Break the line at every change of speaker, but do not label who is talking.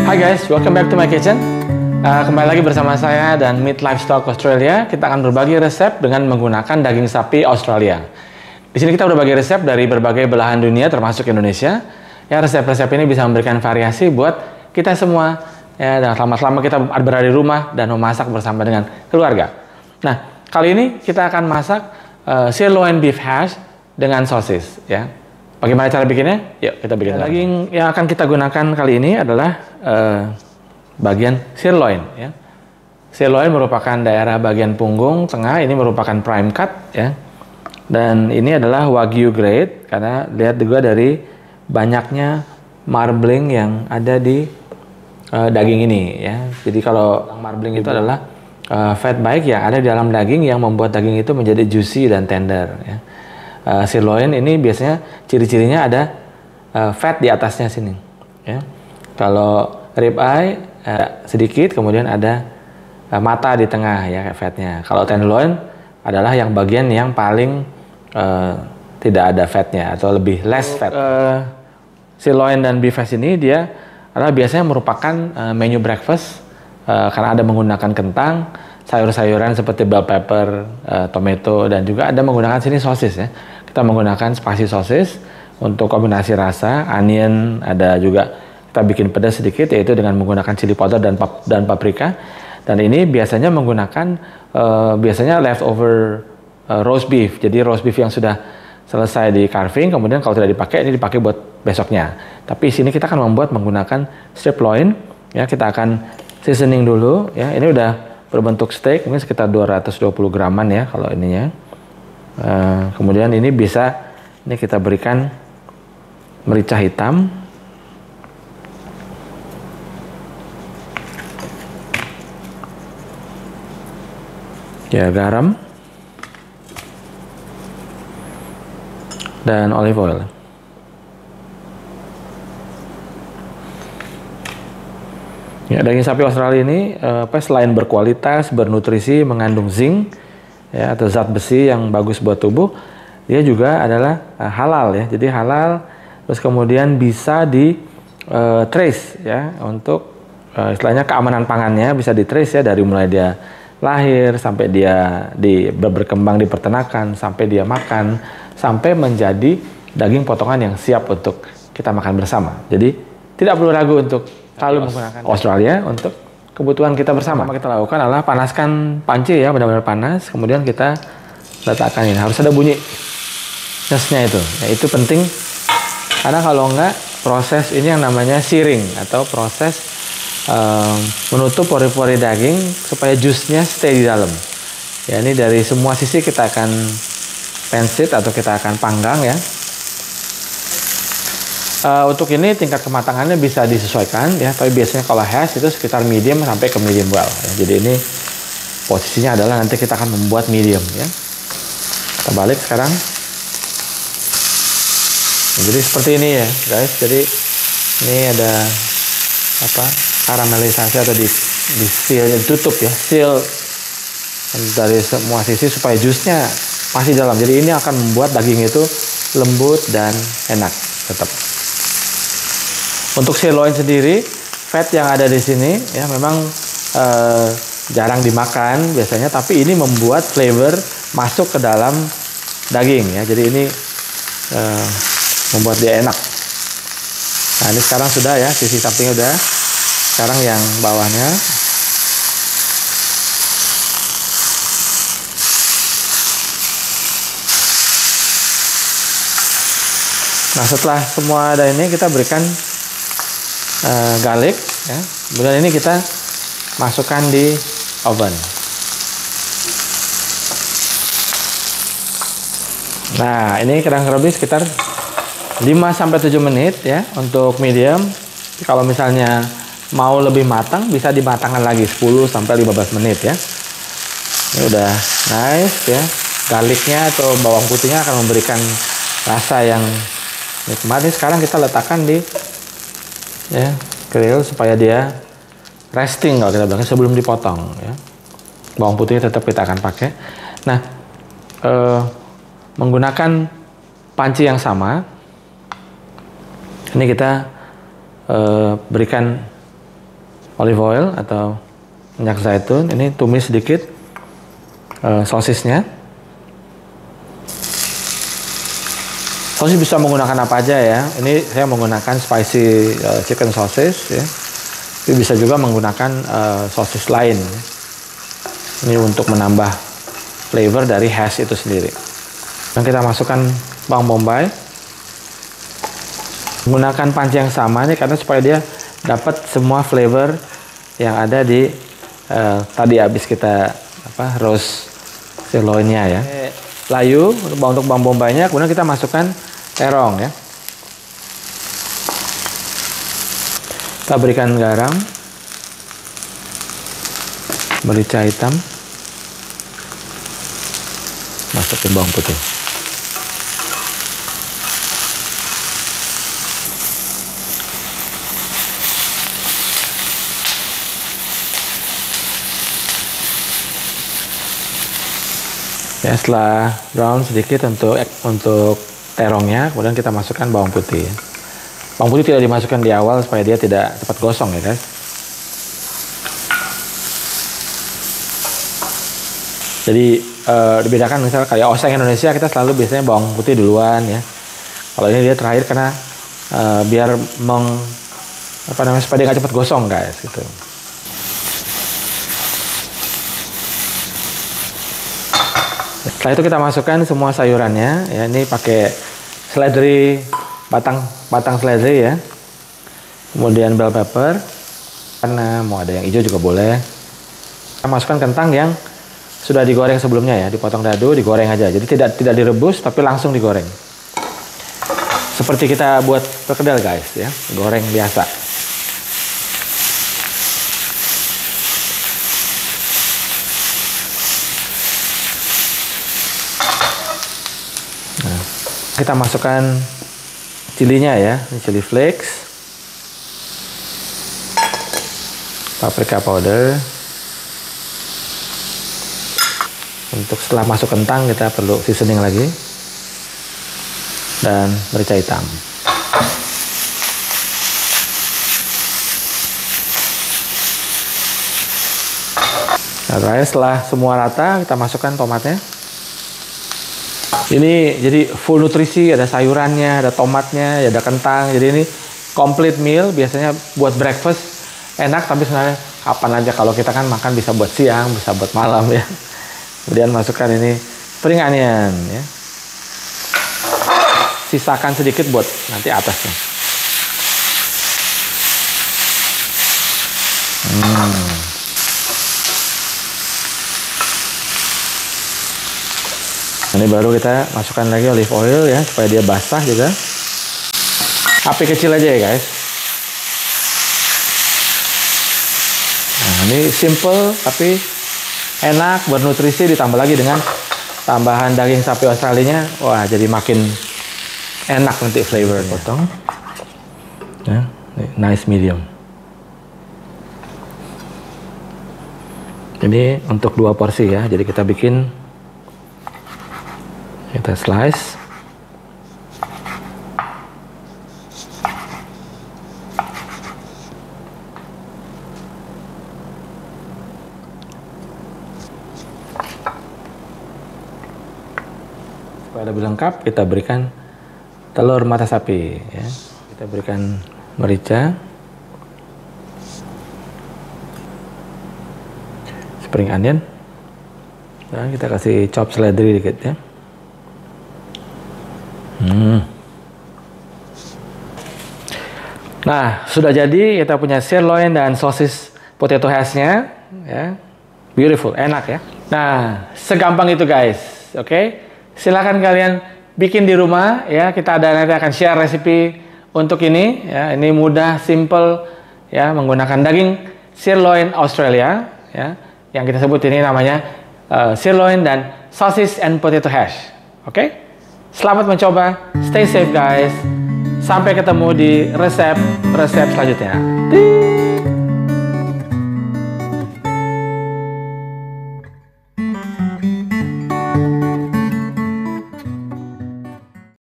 Hi guys, welcome back to my kitchen. Kembali lagi bersama saya dan Meat Livestock Australia. Kita akan berbagi resep dengan menggunakan daging sapi Australia. Di sini kita berbagi resep dari berbagai belahan dunia, termasuk Indonesia. Ya, resep-resep ini bisa memberikan variasi buat kita semua. Ya, dan selama kita berada di rumah dan memasak bersama dengan keluarga. Nah, kali ini kita akan masak sirloin beef hash dengan sosis. Ya. Bagaimana cara bikinnya? Yuk kita bikin. Daging yang akan kita gunakan kali ini adalah bagian sirloin. Ya. Sirloin merupakan daerah bagian punggung tengah. Ini merupakan prime cut. Ya. Dan ini adalah wagyu grade karena lihat juga dari banyaknya marbling yang ada di daging ini. Ya. Jadi kalau marbling itu adalah fat baik yang ada di dalam daging yang membuat daging itu menjadi juicy dan tender. Ya. Sirloin ini biasanya ciri-cirinya ada fat di atasnya sini. Ya. Kalau rib eye sedikit, kemudian ada mata di tengah ya fatnya. Kalau tenderloin adalah yang bagian yang paling tidak ada fatnya atau lebih less fat. Sirloin dan beef hash ini dia adalah biasanya merupakan menu breakfast karena ada menggunakan kentang, sayur-sayuran seperti bell pepper, tomato, dan juga ada menggunakan sini sosis ya. Kita menggunakan spicy sosis untuk kombinasi rasa, onion, ada juga kita bikin pedas sedikit yaitu dengan menggunakan chili powder dan paprika. Dan ini biasanya menggunakan biasanya leftover roast beef. Jadi roast beef yang sudah selesai di carving, kemudian kalau tidak dipakai ini dipakai buat besoknya. Tapi sini kita akan menggunakan strip loin. Ya, kita akan seasoning dulu. Ya, ini udah berbentuk steak, mungkin sekitar 220 graman ya kalau ininya. Kemudian ini kita berikan merica hitam, ya garam, dan olive oil. Ya, daging sapi Australia ini selain berkualitas, bernutrisi, mengandung zinc ya, atau zat besi yang bagus buat tubuh, dia juga adalah halal ya. Jadi halal, terus kemudian bisa di trace ya untuk istilahnya keamanan pangannya bisa di trace ya dari mulai dia lahir sampai dia berkembang di peternakan sampai dia makan sampai menjadi daging potongan yang siap untuk kita makan bersama. Jadi tidak perlu ragu untuk selalu menggunakan Australia untuk kebutuhan kita bersama. Yang kita lakukan adalah panaskan panci ya, benar-benar panas. Kemudian kita letakkan ini. Harus ada bunyi nesnya itu. Ya, itu penting karena kalau enggak proses ini yang namanya searing atau proses menutup pori-pori daging supaya jusnya stay di dalam. Ya, ini dari semua sisi kita akan pensit atau kita akan panggang ya. Untuk ini tingkat kematangannya bisa disesuaikan ya, tapi biasanya kalau hash itu sekitar medium sampai ke medium well ya. Jadi ini posisinya adalah nanti kita akan membuat medium ya. Kita balik sekarang. Nah, jadi seperti ini ya guys. Jadi ini ada karamelisasi atau di seal, ditutup ya, seal dari semua sisi supaya jusnya masih dalam. Jadi ini akan membuat daging itu lembut dan enak tetap. Untuk sirloin sendiri, fat yang ada di sini ya memang jarang dimakan biasanya, tapi ini membuat flavor masuk ke dalam daging ya. Jadi ini membuat dia enak. Nah, ini sekarang sudah ya, sisi sampingnya udah. Sekarang yang bawahnya. Nah, setelah semua ada ini kita berikan garlic ya. Kemudian ini kita masukkan di oven. Nah, ini kurang lebih sekitar 5-7 menit ya untuk medium. Kalau misalnya mau lebih matang bisa dimatangkan lagi 10-15 menit ya. Ini udah nice ya. Garlicnya atau bawang putihnya akan memberikan rasa yang nikmat. Ini sekarang kita letakkan di ya grill supaya dia resting kalau kita bilang sebelum dipotong ya. Bawang putihnya tetap kita akan pakai. Nah, menggunakan panci yang sama, ini kita berikan olive oil atau minyak zaitun. Ini tumis sedikit sosisnya. Sosis bisa menggunakan apa aja ya. Ini saya menggunakan spicy chicken sausage ya. Tapi bisa juga menggunakan sosis lain. Ini untuk menambah flavor dari hash itu sendiri. Dan kita masukkan bawang bombay. Menggunakan panci yang sama nih karena supaya dia dapat semua flavor yang ada di tadi habis kita roast sirloinnya ya. Layu untuk bawang bombaynya, kemudian kita masukkan terong ya. Kita berikan garam, merica hitam, masukin bawang putih. Ya, setelah brown sedikit untuk terongnya, kemudian kita masukkan bawang putih. Bawang putih tidak dimasukkan di awal supaya dia tidak cepat gosong ya guys. Jadi dibedakan misalnya kayak oseng Indonesia kita selalu biasanya bawang putih duluan ya. Kalau ini dia terakhir karena biar supaya dia nggak cepat gosong guys gitu. Setelah itu kita masukkan semua sayurannya ya. Ini pakai seledri, batang seledri ya. Kemudian bell pepper, karena mau ada yang hijau juga boleh. Kita masukkan kentang yang sudah digoreng sebelumnya ya, dipotong dadu, digoreng aja. Jadi tidak direbus tapi langsung digoreng. Seperti kita buat perkedel guys ya, goreng biasa. Nah, kita masukkan cilinya ya, ini chili flakes, paprika powder. Untuk setelah masuk kentang kita perlu seasoning lagi, dan merica hitam. Nah, terakhir setelah semua rata kita masukkan tomatnya. Ini jadi full nutrisi, ada sayurannya, ada tomatnya, ada kentang. Jadi ini complete meal, biasanya buat breakfast enak, tapi sebenarnya kapan aja, kalau kita kan makan bisa buat siang, bisa buat malam ya. Kemudian masukkan ini spring onion ya. Sisakan sedikit buat nanti atasnya. Ini baru kita masukkan lagi olive oil ya, supaya dia basah juga. Api kecil aja ya guys. Nah, ini simple tapi enak, bernutrisi, ditambah lagi dengan tambahan daging sapi Australia. Wah, jadi makin enak nanti flavor. Potong ya, nice medium. Ini untuk 2 porsi ya, jadi kita slice. Supaya lebih lengkap, kita berikan telur mata sapi ya. Kita berikan merica, spring onion, dan kita kasih chop seledri dikit ya. Nah, sudah jadi kita punya sirloin dan sosis potato hash-nya ya. Beautiful, enak ya. Nah, segampang itu guys. Oke. Silakan kalian bikin di rumah ya. Kita nanti akan share resipi untuk ini ya. Ini mudah, simple ya, menggunakan daging sirloin Australia ya. Yang kita sebut ini namanya sirloin dan sausage and potato hash. Oke? Selamat mencoba. Stay safe guys. Sampai ketemu di resep selanjutnya.